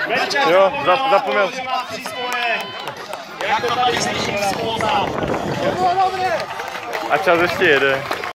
Jo, zapomněl. Jak to tady slyším z Polza. A čas ještě jede.